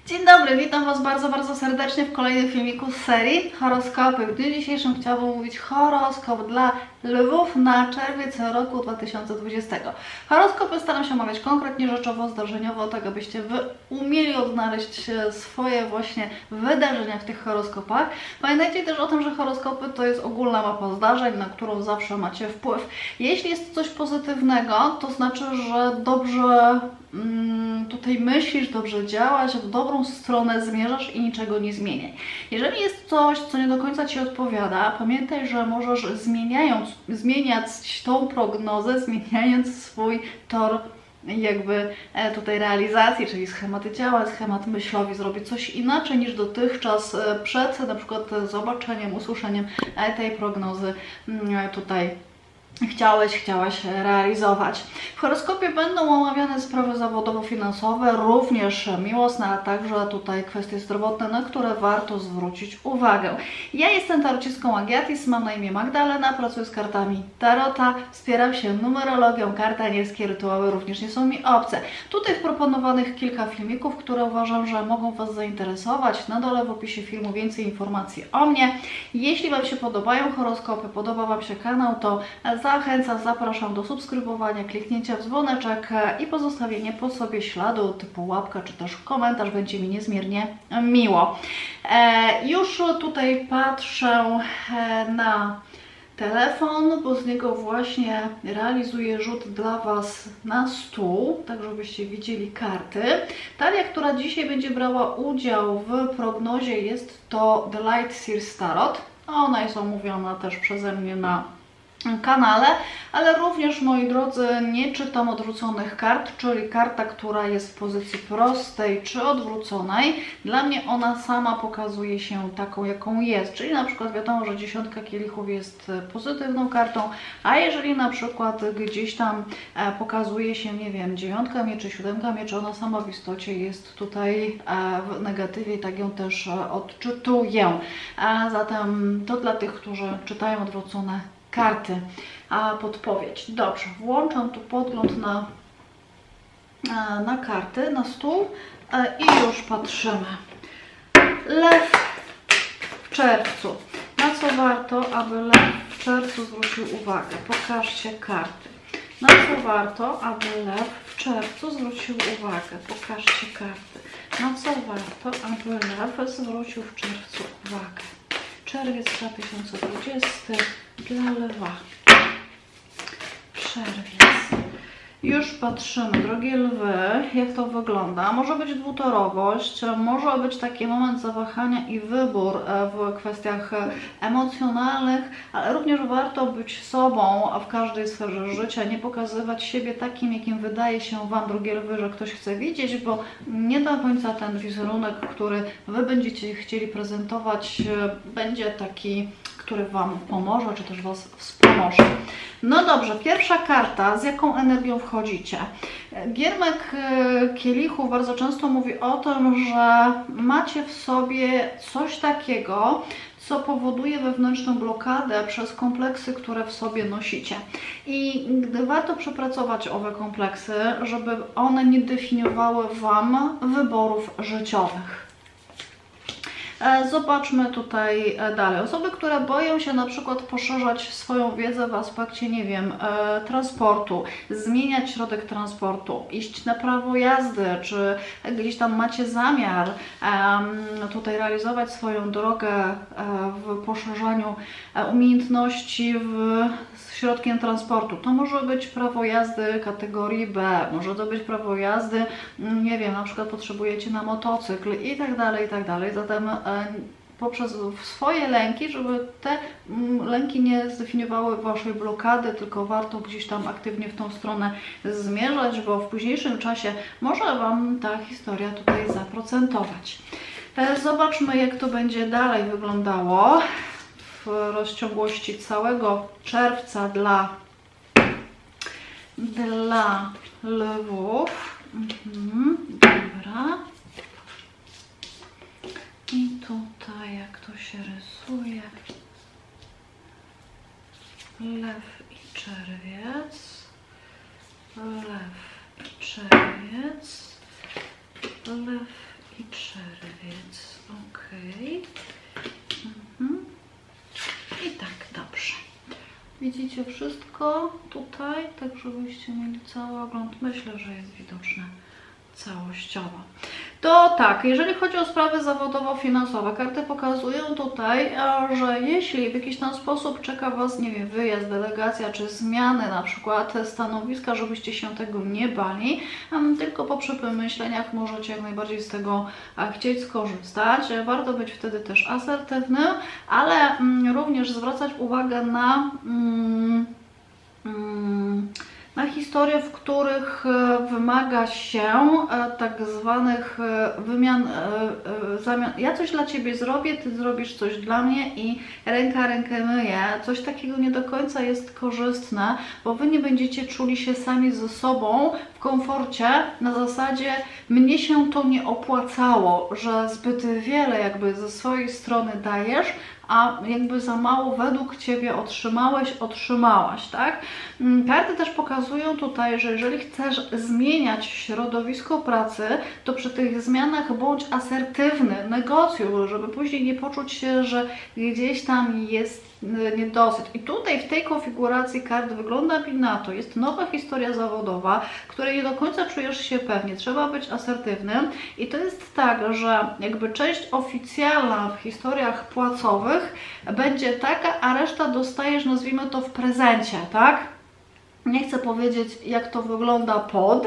Dzień dobry, witam Was bardzo serdecznie w kolejnym filmiku z serii Horoskopy. W dniu dzisiejszym chciałabym mówić horoskop dla Lwów na czerwiec roku 2020. Horoskopy staram się omawiać konkretnie, rzeczowo, zdarzeniowo, tak abyście Wy umieli odnaleźć swoje właśnie wydarzenia w tych horoskopach. Pamiętajcie też o tym, że horoskopy to jest ogólna mapa zdarzeń, na którą zawsze macie wpływ. Jeśli jest coś pozytywnego, to znaczy, że dobrze tutaj myślisz, dobrze działasz, w dobrą stronę zmierzasz i niczego nie zmieniaj. Jeżeli jest coś, co nie do końca Ci odpowiada, pamiętaj, że możesz zmieniać tą prognozę, zmieniając swój tor jakby tutaj realizacji, czyli schematy ciała, schemat myślowy, zrobić coś inaczej niż dotychczas przed na przykład zobaczeniem, usłyszeniem tej prognozy tutaj chciałaś realizować. W horoskopie będą omawiane sprawy zawodowo-finansowe, również miłosne, a także tutaj kwestie zdrowotne, na które warto zwrócić uwagę. Ja jestem tarocistką Agiatis, mam na imię Magdalena, pracuję z kartami Tarota, wspieram się numerologią, karty anielskie, rytuały również nie są mi obce. Tutaj w proponowanych kilka filmików, które uważam, że mogą Was zainteresować. Na dole w opisie filmu więcej informacji o mnie. Jeśli Wam się podobają horoskopy, podoba Wam się kanał, to zapraszam do subskrybowania, kliknięcia w dzwoneczek i pozostawienia po sobie śladu typu łapka czy też komentarz, będzie mi niezmiernie miło. Już tutaj patrzę na telefon, bo z niego właśnie realizuję rzut dla Was na stół, tak żebyście widzieli karty. Talia, która dzisiaj będzie brała udział w prognozie, jest to The Light Seers Tarot. Ona jest omówiona też przeze mnie na kanale, ale również, moi drodzy, nie czytam odwróconych kart, czyli karta, która jest w pozycji prostej czy odwróconej. Dla mnie ona sama pokazuje się taką, jaką jest, czyli na przykład wiadomo, że dziesiątka kielichów jest pozytywną kartą, a jeżeli na przykład gdzieś tam pokazuje się, nie wiem, dziewiątka mieczy, siódemka mieczy, ona sama w istocie jest tutaj w negatywie i tak ją też odczytuję. A zatem to dla tych, którzy czytają odwrócone karty, a podpowiedź. Dobrze, włączam tu podgląd na karty, na stół i już patrzymy. Lew w czerwcu. Na co warto, aby lew w czerwcu zwrócił uwagę? Pokażcie karty. Na co warto, aby lew w czerwcu zwrócił uwagę? Pokażcie karty. Na co warto, aby lew zwrócił w czerwcu uwagę? Czerwiec 2020 dla lewa. Czerwiec. Już patrzymy, drogie lwy, jak to wygląda. Może być dwutorowość, może być taki moment zawahania i wybór w kwestiach emocjonalnych, ale również warto być sobą w każdej sferze życia, nie pokazywać siebie takim, jakim wydaje się Wam, drogie lwy, że ktoś chce widzieć, bo nie do końca ten wizerunek, który Wy będziecie chcieli prezentować, będzie taki, który Wam pomoże, czy też Was wspomoże. No dobrze, pierwsza karta, z jaką energią wchodzicie? Giermek kielichów bardzo często mówi o tym, że macie w sobie coś takiego, co powoduje wewnętrzną blokadę przez kompleksy, które w sobie nosicie. I warto przepracować owe kompleksy, żeby one nie definiowały Wam wyborów życiowych. Zobaczmy tutaj dalej. Osoby, które boją się na przykład poszerzać swoją wiedzę w aspekcie, nie wiem, transportu, zmieniać środek transportu, iść na prawo jazdy, czy gdzieś tam macie zamiar tutaj realizować swoją drogę w poszerzaniu umiejętności środkiem transportu. To może być prawo jazdy kategorii B, może to być prawo jazdy, nie wiem, na przykład potrzebujecie na motocykl i tak dalej, i tak dalej. Zatem poprzez swoje lęki, żeby te lęki nie zdefiniowały Waszej blokady, tylko warto gdzieś tam aktywnie w tą stronę zmierzać, bo w późniejszym czasie może Wam ta historia tutaj zaprocentować. Zobaczmy, jak to będzie dalej wyglądało w rozciągłości całego czerwca dla lwów. Dobra. I tutaj jak to się rysuje? Lew i czerwiec. Lew i czerwiec. Lew i czerwiec. Ok. I tak, dobrze. Widzicie wszystko tutaj, tak żebyście mieli cały ogląd. Myślę, że jest widoczne całościowo. To tak, jeżeli chodzi o sprawy zawodowo-finansowe, karty pokazują tutaj, że jeśli w jakiś tam sposób czeka Was, nie wiem, wyjazd, delegacja czy zmiany na przykład stanowiska, żebyście się tego nie bali, tylko po przemyśleniach możecie jak najbardziej z tego chcieć skorzystać. Warto być wtedy też asertywnym, ale również zwracać uwagę na historie, w których wymaga się tak zwanych zamian. Ja coś dla Ciebie zrobię, Ty zrobisz coś dla mnie i ręka rękę myje. Coś takiego nie do końca jest korzystne, bo Wy nie będziecie czuli się sami ze sobą w komforcie na zasadzie mnie się to nie opłacało, że zbyt wiele jakby ze swojej strony dajesz, a jakby za mało według Ciebie otrzymałaś, tak? Karty też pokazują tutaj, że jeżeli chcesz zmieniać środowisko pracy, to przy tych zmianach bądź asertywny, negocjuj, żeby później nie poczuć się, że gdzieś tam jest niedosyt. I tutaj w tej konfiguracji kart wygląda mi na to, jest nowa historia zawodowa, której nie do końca czujesz się pewnie, trzeba być asertywnym i to jest tak, że jakby część oficjalna w historiach płacowych będzie taka, a reszta dostajesz, nazwijmy to, w prezencie, tak? Nie chcę powiedzieć, jak to wygląda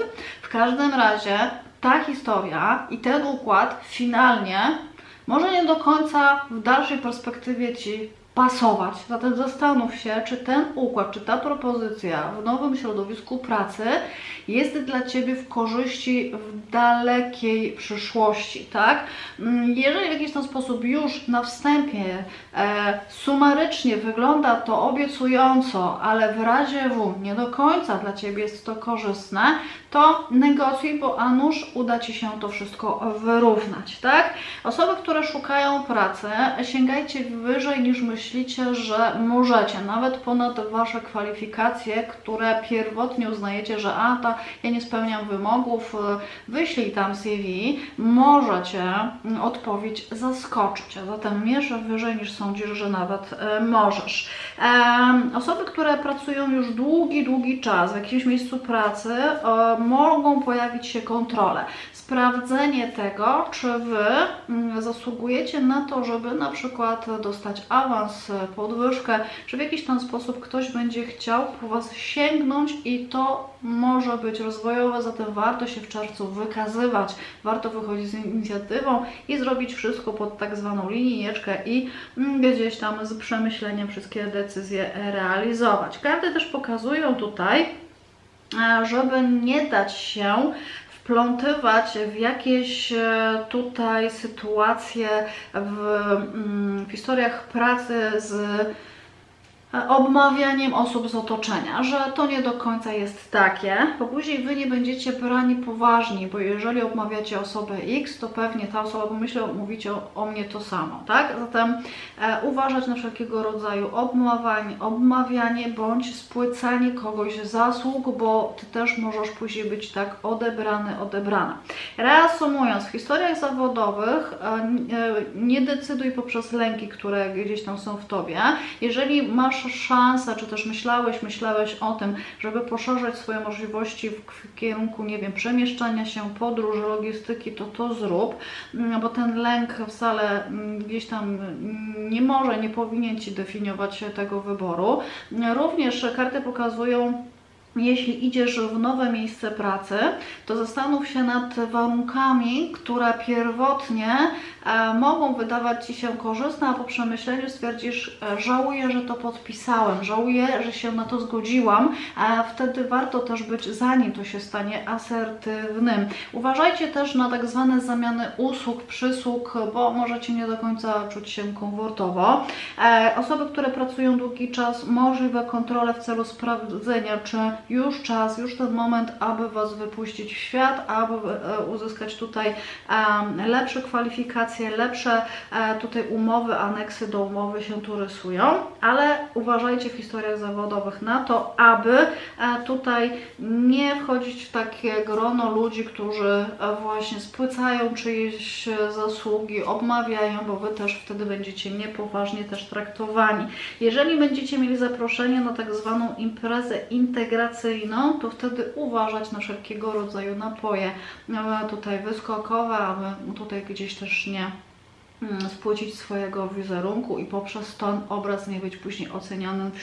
w każdym razie ta historia i ten układ finalnie może nie do końca w dalszej perspektywie Ci pasować. Zatem zastanów się, czy ten układ, czy ta propozycja w nowym środowisku pracy jest dla Ciebie w korzyści w dalekiej przyszłości, tak? Jeżeli w jakiś tam sposób już na wstępie sumarycznie wygląda to obiecująco, ale w razie W nie do końca dla Ciebie jest to korzystne, to negocjuj, bo a nuż uda Ci się to wszystko wyrównać, tak? Osoby, które szukają pracy, sięgajcie wyżej niż myślicie, że możecie, nawet ponad Wasze kwalifikacje, które pierwotnie uznajecie, że ja nie spełniam wymogów, wyślij tam CV, możecie odpowiedź zaskoczyć, a zatem mierz wyżej niż sądzisz, że nawet możesz. Osoby, które pracują już długi czas w jakimś miejscu pracy, mogą pojawić się kontrole. Sprawdzenie tego, czy Wy zasługujecie na to, żeby na przykład dostać awans, podwyżkę, czy w jakiś tam sposób ktoś będzie chciał po Was sięgnąć i to może być rozwojowe, zatem warto się w czerwcu wykazywać, warto wychodzić z inicjatywą i zrobić wszystko pod tak zwaną linijeczkę i gdzieś tam z przemyśleniem wszystkie decyzje realizować. Karty też pokazują tutaj, żeby nie dać się wplątywać w jakieś tutaj sytuacje w historiach pracy z obmawianiem osób z otoczenia, że to nie do końca jest takie, bo później Wy nie będziecie brani poważnie, bo jeżeli obmawiacie osobę X, to pewnie ta osoba pomyśli, mówicie o mnie to samo, tak? Zatem uważać na wszelkiego rodzaju obmawianie bądź spłycanie kogoś zasług, bo Ty też możesz później być tak odebrana. Reasumując, w historiach zawodowych nie decyduj poprzez lęki, które gdzieś tam są w Tobie. Jeżeli masz szansę, czy też myślałeś o tym, żeby poszerzać swoje możliwości w kierunku, nie wiem, przemieszczania się, podróży, logistyki, to zrób, bo ten lęk wcale gdzieś tam nie powinien Ci definiować tego wyboru. Również karty pokazują, jeśli idziesz w nowe miejsce pracy, to zastanów się nad warunkami, które pierwotnie mogą wydawać Ci się korzystne, a po przemyśleniu stwierdzisz, żałuję, że to podpisałem, żałuję, że się na to zgodziłam, a wtedy warto też być, zanim to się stanie, asertywnym. Uważajcie też na tak zwane zamiany usług, przysług, bo możecie nie do końca czuć się komfortowo. Osoby, które pracują długi czas, możliwe kontrole w celu sprawdzenia, czy już czas, już ten moment, aby Was wypuścić w świat, aby uzyskać tutaj lepsze kwalifikacje, lepsze tutaj umowy, aneksy do umowy się tu rysują, ale uważajcie w historiach zawodowych na to, aby tutaj nie wchodzić w takie grono ludzi, którzy właśnie spłycają czyjeś zasługi, obmawiają, bo Wy też wtedy będziecie niepoważnie też traktowani. Jeżeli będziecie mieli zaproszenie na tak zwaną imprezę integracyjną, to wtedy uważać na wszelkiego rodzaju napoje tutaj wyskokowe, aby tutaj gdzieś też nie spłycić swojego wizerunku i poprzez ten obraz nie być później ocenianym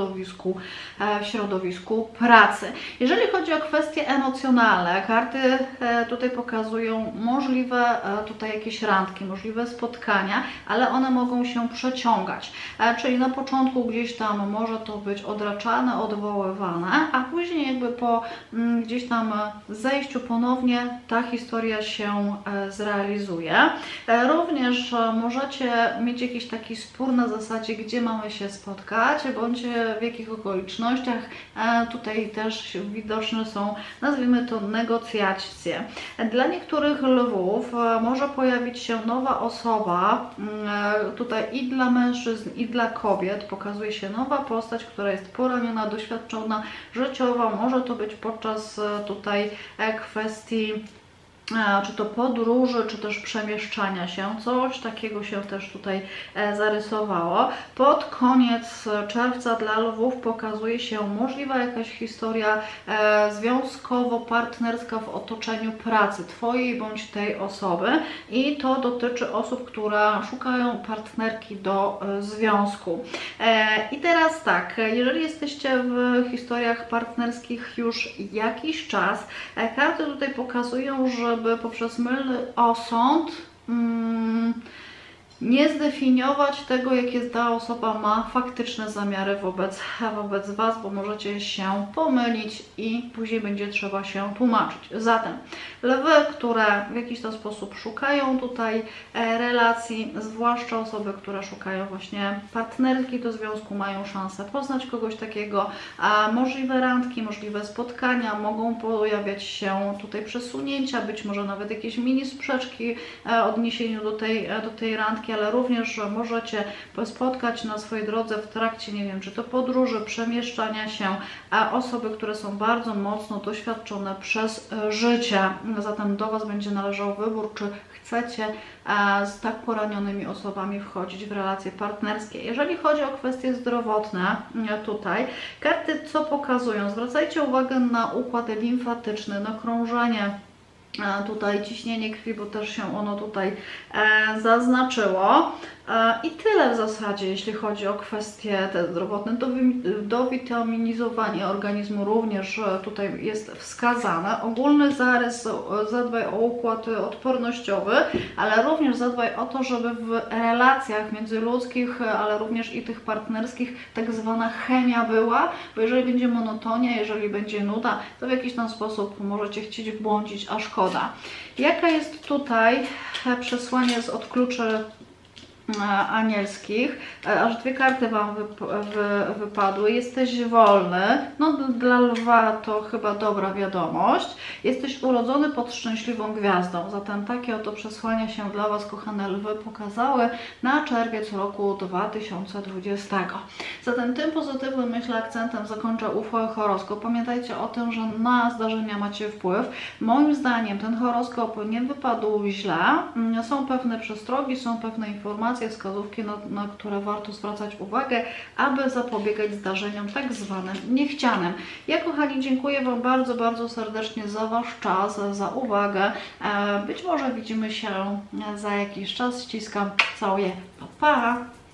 w środowisku pracy. Jeżeli chodzi o kwestie emocjonalne, karty tutaj pokazują możliwe tutaj jakieś randki, możliwe spotkania, ale one mogą się przeciągać. Czyli na początku gdzieś tam może to być odraczane, odwoływane, a później jakby po gdzieś tam zejściu ponownie ta historia się zrealizuje. Również możecie mieć jakiś taki spór na zasadzie, gdzie mamy się spotkać, bądź w jakich okolicznościach. Tutaj też widoczne są, nazwijmy to, negocjacje. Dla niektórych lwów może pojawić się nowa osoba, tutaj i dla mężczyzn, i dla kobiet pokazuje się nowa postać, która jest poraniona, doświadczona, życiowa. Może to być podczas tutaj kwestii czy to podróży, czy też przemieszczania się. Coś takiego się też tutaj zarysowało. Pod koniec czerwca dla lwów pokazuje się możliwa jakaś historia związkowo-partnerska w otoczeniu pracy Twojej bądź tej osoby i to dotyczy osób, które szukają partnerki do związku. I teraz tak, jeżeli jesteście w historiach partnerskich już jakiś czas, karty tutaj pokazują, żeby poprzez mylny osąd nie zdefiniować tego, jakie ta osoba ma faktyczne zamiary wobec Was, bo możecie się pomylić i później będzie trzeba się tłumaczyć. Zatem lwy, które w jakiś tam sposób szukają tutaj relacji, zwłaszcza osoby, które szukają właśnie partnerki do związku, mają szansę poznać kogoś takiego, a możliwe randki, możliwe spotkania, mogą pojawiać się tutaj przesunięcia, być może nawet jakieś mini sprzeczki w odniesieniu do tej randki, ale również możecie spotkać na swojej drodze w trakcie, nie wiem, czy to podróży, przemieszczania się, osoby, które są bardzo mocno doświadczone przez życie. Zatem do Was będzie należał wybór, czy chcecie z tak poranionymi osobami wchodzić w relacje partnerskie. Jeżeli chodzi o kwestie zdrowotne, tutaj karty co pokazują? Zwracajcie uwagę na układ limfatyczny, na krążenie, tutaj ciśnienie krwi, bo też się ono tutaj zaznaczyło. I tyle w zasadzie, jeśli chodzi o kwestie te zdrowotne. Dowitaminizowanie organizmu również tutaj jest wskazane. Ogólny zarys, zadbaj o układ odpornościowy, ale również zadbaj o to, żeby w relacjach międzyludzkich, ale również i tych partnerskich tak zwana chemia była, bo jeżeli będzie monotonia, jeżeli będzie nuda, to w jakiś tam sposób możecie chcieć błądzić, a szkoda. Jaka jest tutaj przesłanie od kluczy anielskich? Aż dwie karty Wam wypadły. Jesteś wolny. No dla lwa to chyba dobra wiadomość. Jesteś urodzony pod szczęśliwą gwiazdą. Zatem takie oto przesłania się dla Was, kochane lwy, pokazały na czerwiec roku 2020. Zatem tym pozytywnym, myślę, akcentem zakończę ufo horoskop. Pamiętajcie o tym, że na zdarzenia macie wpływ. Moim zdaniem ten horoskop nie wypadł źle. Są pewne przestrogi, są pewne informacje, wskazówki, na które warto zwracać uwagę, aby zapobiegać zdarzeniom tak zwanym niechcianym. Ja, kochani, dziękuję Wam bardzo, bardzo serdecznie za Wasz czas, za uwagę. Być może widzimy się za jakiś czas. Ściskam, całuję. Pa, pa!